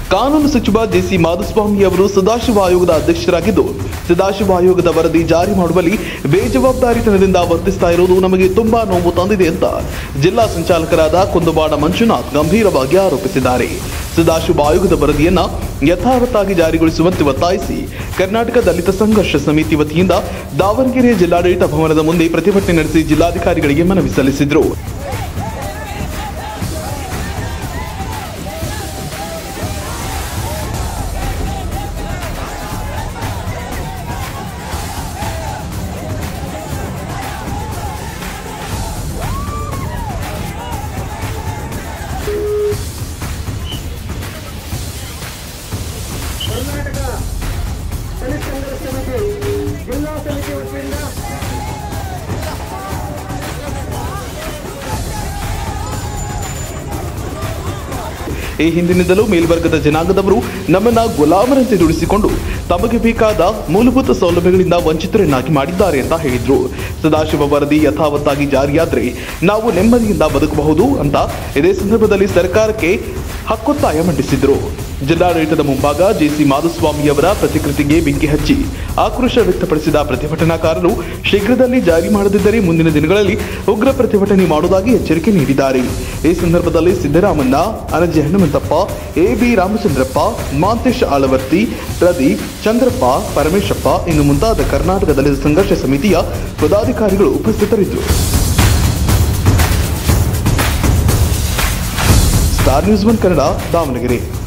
ಕಾನೂನು ಸಚಿವ ಜೆಸಿ ಮಾಧುಸ್ವಾಮಿ ಅವರು ಸದಾಶಿವ ಆಯೋಗದ ಅಧ್ಯಕ್ಷರಾಗಿದ್ದು, ಸದಾಶಿವ ಆಯೋಗದ ವರದಿ ಜಾರಿ ಮಾಡುವಲ್ಲಿ ಬೇಜವಾಬ್ದಾರಿತನದಿಂದ ವರ್ತಿಸ್ತಾ ಇರುವುದು ನಮಗೆ ತುಂಬಾ ನೋವು ತಂದಿದೆ ಅಂತ ಜಿಲ್ಲಾ ಸಂಚಾಲಕರಾದ ಕುಂದುವಾಡ ಮಂಜುನಾಥ್ ಗಂಭೀರವಾಗಿ ಆರೋಪಿಸಿದ್ದಾರೆ. ಸದಾಶಿವ ಆಯೋಗದ ವರದಿಯನ್ನ ಯಥಾವತ್ತಾಗಿ ಜಾರಿಗೊಳಿಸುವಂತೆ ಒತ್ತಾಯಿಸಿ ಕರ್ನಾಟಕ ದಲಿತ ಸಂಘರ್ಷ ಸಮಿತಿ ವತಿಯಿಂದ ದಾವಣಗೆರೆ ಜಿಲ್ಲಾಡಳಿತ ಭವನದ ಮುಂದೆ ಪ್ರತಿಭಟನೆ ನಡೆಸಿ ಜಿಲ್ಲಾಧಿಕಾರಿಗಳಿಗೆ ಮನವಿ ಸಲ್ಲಿಸಿದರು. ಕರ್ನಾಟಕ ದಲಿತ ಸಂಘರ್ಷ ಸಮಿತಿ ಜಿಲ್ಲಾ ಸಮಿತಿ ವತಿಯಿಂದ ಈ ಹಿಂದಿನಿಂದಲೂ ಮೇಲ್ವರ್ಗದ ಜನಾಂಗದವರು ನಮ್ಮನ್ನ ಗುಲಾಮರಂತೆ ದುಡಿಸಿಕೊಂಡು ತಮಗೆ ಬೇಕಾದ ಮೂಲಭೂತ ಸೌಲಭ್ಯಗಳಿಂದ ವಂಚಿತರನ್ನಾಗಿ ಮಾಡಿದ್ದಾರೆ ಅಂತ ಹೇಳಿದ್ರು. ಸದಾಶಿವ ವರದಿ ಯಥಾವತ್ತಾಗಿ ಜಾರಿಯಾದ್ರೆ ನಾವು ನೆಮ್ಮದಿಯಿಂದ ಬದುಕಬಹುದು ಅಂತ ಇದೇ ಸಂದರ್ಭದಲ್ಲಿ ಸರ್ಕಾರಕ್ಕೆ ಹಕ್ಕೊತ್ತಾಯ ಮಂಡಿಸಿದ್ರು. ಜಿಲ್ಲಾಡಳಿತದ ಮುಂಭಾಗ ಜೆಸಿ ಮಾಧುಸ್ವಾಮಿ ಅವರ ಪ್ರತಿಕೃತಿಗೆ ಬೆಂಕಿ ಹಚ್ಚಿ ಆಕ್ರೋಶ ವ್ಯಕ್ತಪಡಿಸಿದ ಪ್ರತಿಭಟನಾಕಾರರು ಶೀಘ್ರದಲ್ಲಿ ಜಾರಿ ಮಾಡದಿದ್ದರೆ ಮುಂದಿನ ದಿನಗಳಲ್ಲಿ ಉಗ್ರ ಪ್ರತಿಭಟನೆ ಮಾಡುವುದಾಗಿ ಎಚ್ಚರಿಕೆ ನೀಡಿದ್ದಾರೆ. ಈ ಸಂದರ್ಭದಲ್ಲಿ ಸಿದ್ದರಾಮಣ್ಣ, ಅನಜೆ ಹನುಮಂತಪ್ಪ, ಎಬಿ ರಾಮಚಂದ್ರಪ್ಪ, ಮಾಂತೇಶ್ ಆಳವರ್ತಿ, ಪ್ರದೀಪ್, ಚಂದ್ರಪ್ಪ, ಪರಮೇಶಪ್ಪ ಇನ್ನು ಮುಂತಾದ ಕರ್ನಾಟಕ ದಲಿತ ಸಂಘರ್ಷ ಸಮಿತಿಯ ಪದಾಧಿಕಾರಿಗಳು ಉಪಸ್ಥಿತರಿದ್ದರು. Star news 1 Kannada, Davanagere.